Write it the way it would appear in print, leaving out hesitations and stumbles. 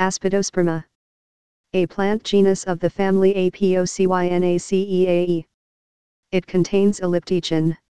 Aspidosperma. A plant genus of the family Apocynaceae. It contains elliptichin,